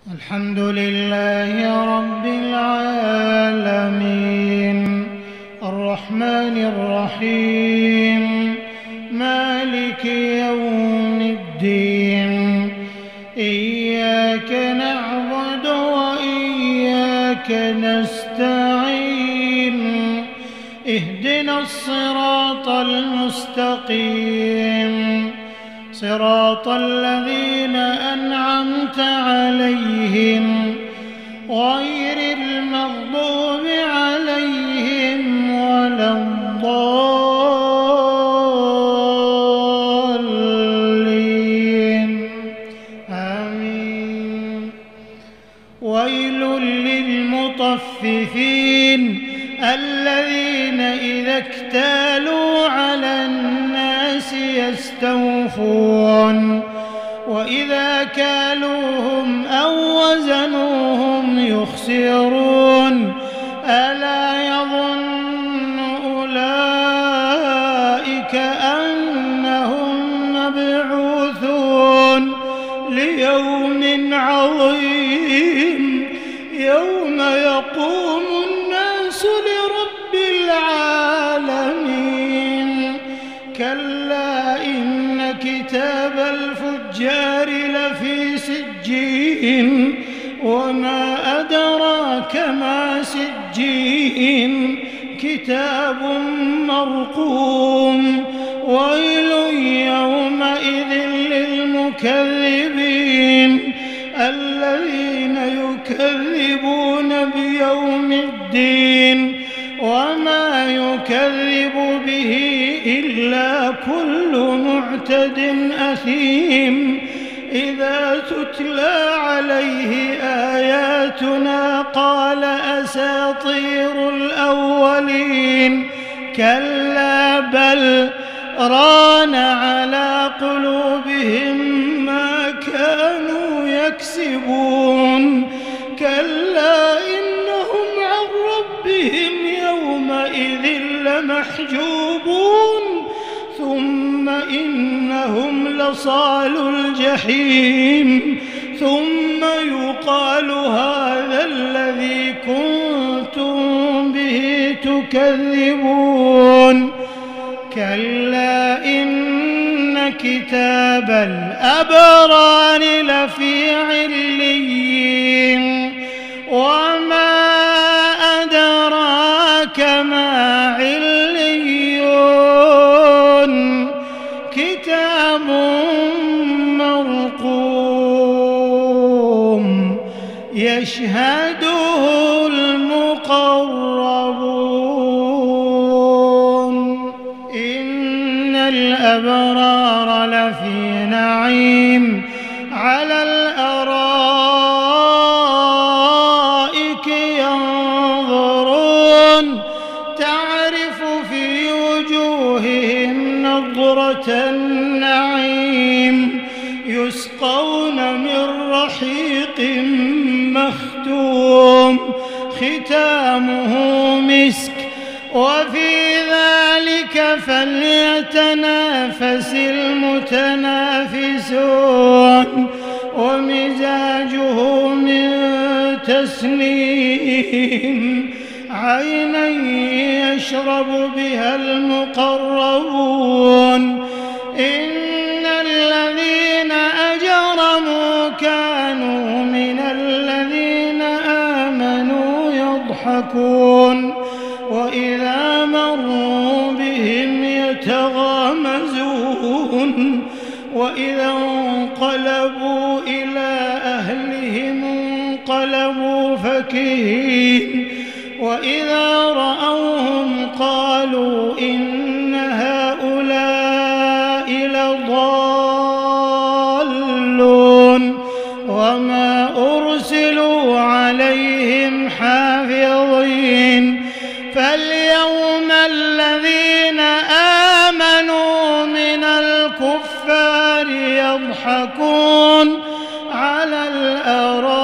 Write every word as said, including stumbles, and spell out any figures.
الحمد لله رب العالمين الرحمن الرحيم مالك يوم الدين إياك نعبد وإياك نستعين اهدنا الصراط المستقيم صراط الذين أنعمت عليهم غير المغضوب عليهم ولا الضالين آمين. ويل للمطففين الذين إذا اكتالوا على الناس يستوفون وإذا كالوهم أو وزنوهم يخسرون ألا يظن أولئك أنهم مبعوثون ليوم عظيم يوم يقوم الناس لرب العالمين. كلا إن كتاب الفجار لفي سجين وما أدراك ما سجين كتاب مرقوم. ويل يومئذ للمكذبين الذين يكذبون بيوم الدين وما يكذب به إلا كل معتد أثيم إذا تتلى عليه آياتنا قال أساطير الأولين كلا بل ران على قلوبهم ما كانوا يكسبون. كلا إنهم عن ربهم يومئذ لمحجوبون ثم إنهم لصالو الجحيم ثم يقال هذا الذي كنتم به تكذبون. كلا إن كتاب الأبرار لفي عليين وما أدراك ما عليون كتاب مرقوم يشهده المقربون. إن الأبرار لفي نعيم على الأرائك ينظرون تعرف في وجوههم نضرة النعيم يسقون من رحيق مختوم ختامه مسك وفي ذلك فليتنافس المتنافسون. ومزاجه من تسنيم عينا يشرب بها المقربون. إن الذين أجرموا كانوا من الذين آمنوا يضحكون وإذا مروا بهم يتغامزون وإذا انقلبوا إلى أهلهم انقلبوا فكهين وإذا رأوهم قالوا إن هؤلاء لضالون وما أرسلوا عليهم حافظين. فاليوم الذين آمنوا من الكفار يضحكون على الأرائك